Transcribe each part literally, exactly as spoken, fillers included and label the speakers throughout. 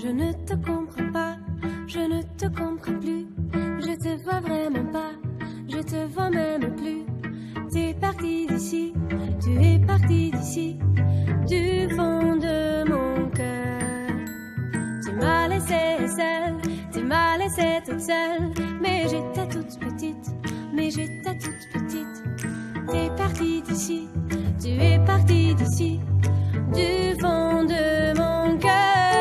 Speaker 1: Je ne te comprends pas, je ne te comprends plus. Je te vois vraiment pas, je te vois même plus. Tu es parti d'ici, tu es parti d'ici, du fond de mon cœur. Tu m'as laissé seule, tu m'as laissé toute seule. Mais j'étais toute petite, mais j'étais toute petite. Tu es parti d'ici, tu es parti d'ici, du fond de mon cœur.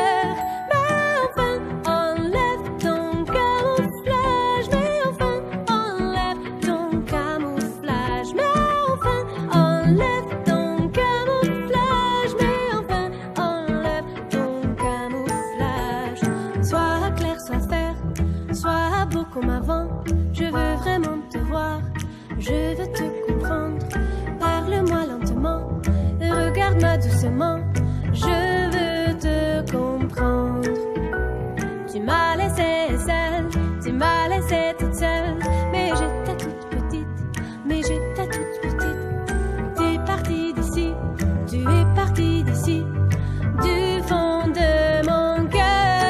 Speaker 1: Comme avant, je veux vraiment te voir, je veux te comprendre. Parle-moi lentement, regarde-moi doucement, je veux te comprendre. Tu m'as laissé seule, tu m'as laissé toute seule. Mais j'étais toute petite, mais j'étais toute petite. Tu es parti d'ici, tu es parti d'ici, du fond de mon cœur.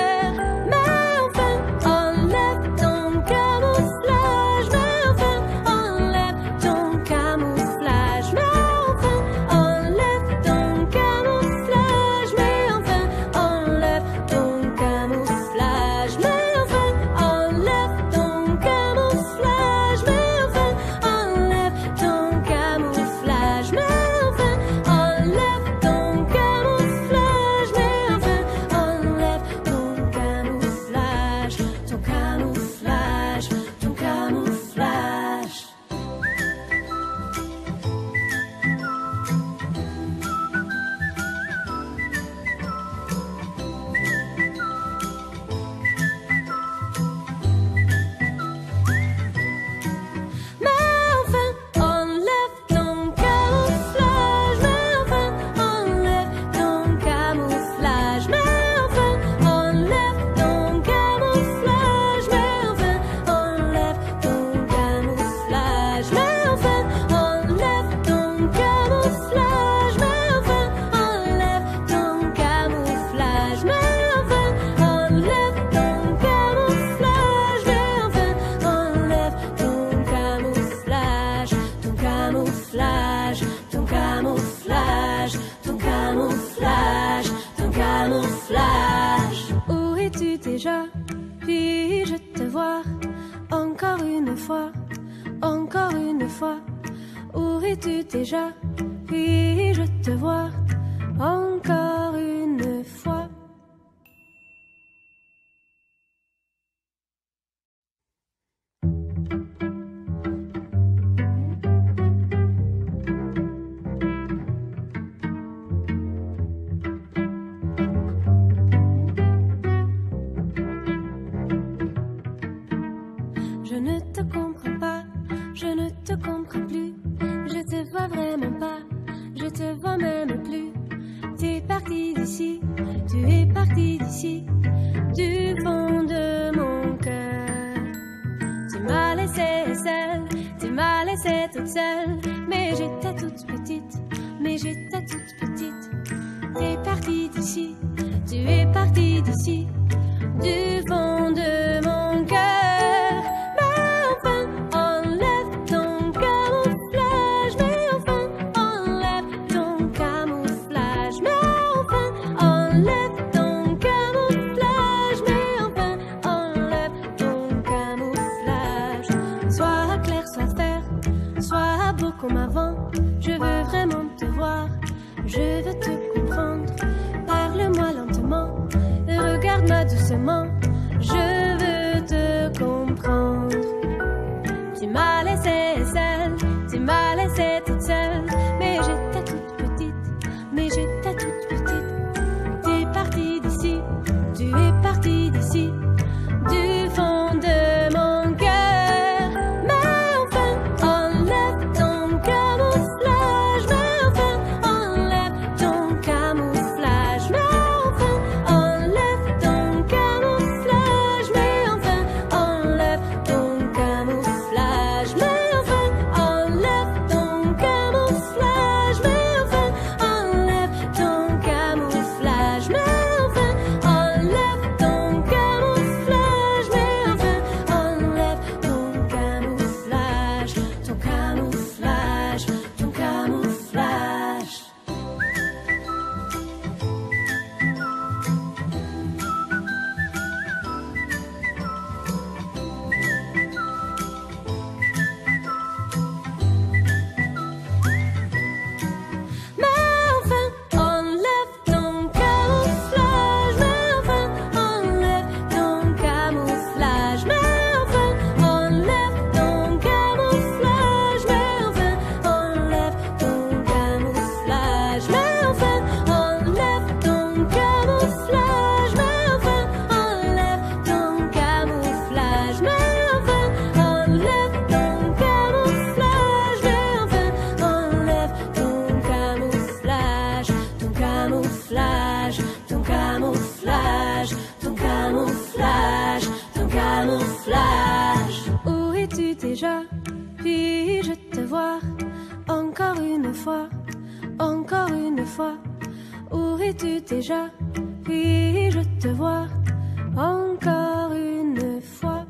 Speaker 1: Puis-je te voir encore une fois, encore une fois? Où es-tu déjà? Puis-je te voir encore une fois? Je ne te comprends pas, je ne te comprends plus. Je te vois vraiment pas, je te vois même plus. Tu es parti d'ici, tu es parti d'ici, du fond de mon cœur. Tu m'as laissé seule, tu m'as laissé toute seule. Mais j'étais toute petite, mais j'étais toute petite. Tu es parti d'ici, tu es parti d'ici, du fond de mon cœur. Comme avant, je veux vraiment te voir, je veux te comprendre. Parle-moi lentement, regarde-moi doucement, je veux te comprendre. Tu m'as laissé seule, tu m'as laissé toute seule. Mais j'étais toute petite, mais j'étais toute petite. Tu es parti d'ici, tu es parti d'ici, du fond de mon cœur. Camouflage, mais enfin, enlève ton camouflage. camouflage, ton camouflage, ton camouflage. Où es-tu déjà? Puis-je te voir encore une fois, encore une fois? Où es-tu déjà? Puis-je te voir encore une fois?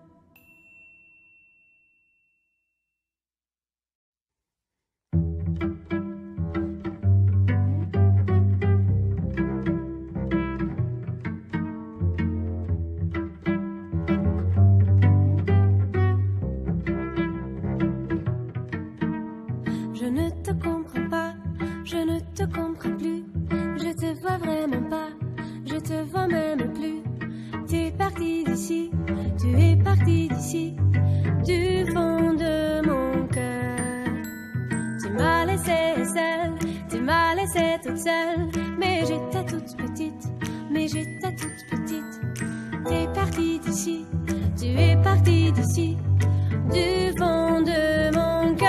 Speaker 1: Je ne te comprends pas, je ne te comprends plus. Je te vois vraiment pas, je te vois même plus. Tu es parti d'ici, tu es parti d'ici, du fond de mon cœur. Tu m'as laissé seule, tu m'as laissé toute seule. Mais j'étais toute petite, mais j'étais toute petite. Tu es parti d'ici, tu es parti d'ici, du fond de mon cœur.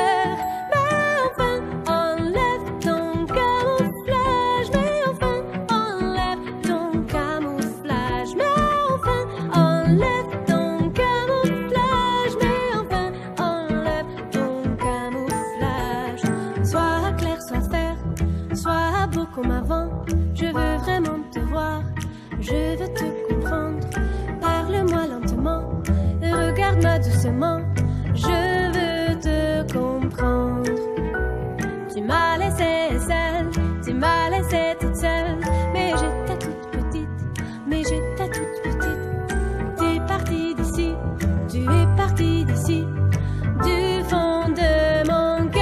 Speaker 1: Comme avant, je veux vraiment te voir, je veux te comprendre. Parle-moi lentement, regarde-moi doucement, je veux te comprendre. Tu m'as laissé seule, tu m'as laissé toute seule. Mais j'étais toute petite, mais j'étais toute petite. Tu es parti d'ici, tu es parti d'ici, du fond de mon cœur.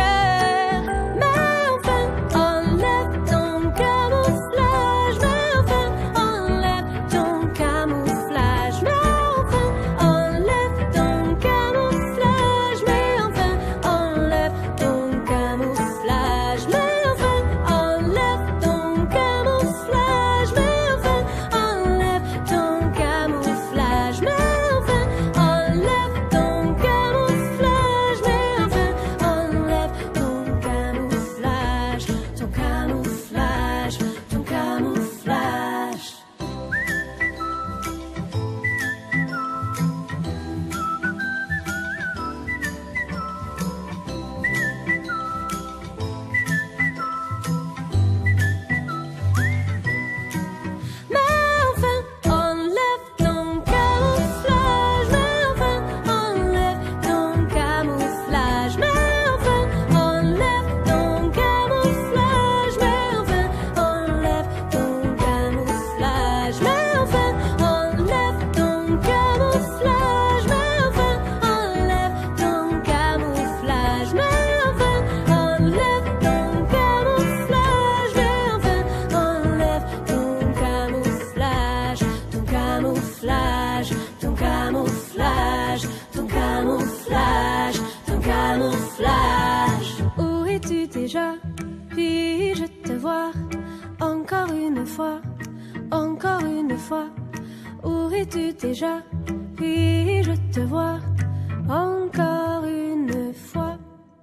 Speaker 1: Puis-je te voir encore une fois, encore une fois? Où es-tu déjà? Puis-je te voir encore une fois?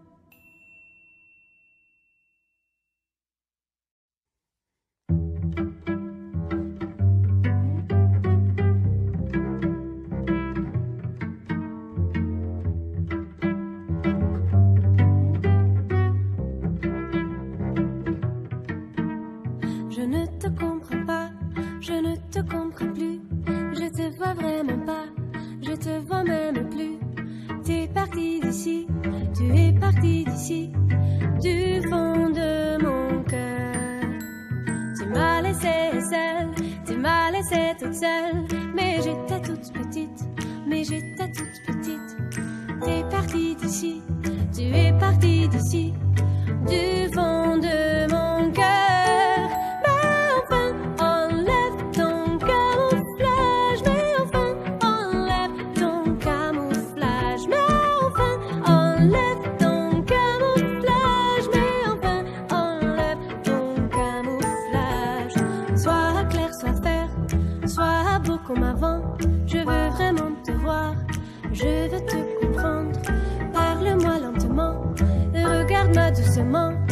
Speaker 1: Je ne te comprends pas, je ne te comprends plus. Je te vois vraiment pas, je te vois même plus. Tu es parti d'ici, tu es parti d'ici, du fond de mon cœur. Tu m'as laissé seule, tu m'as laissé toute seule. Mais j'étais toute petite, mais j'étais toute petite. Tu es parti d'ici, tu es parti d'ici, du fond de mon cœur. Comme avant, je veux vraiment te voir, je veux te comprendre. Parle-moi lentement, regarde-moi doucement.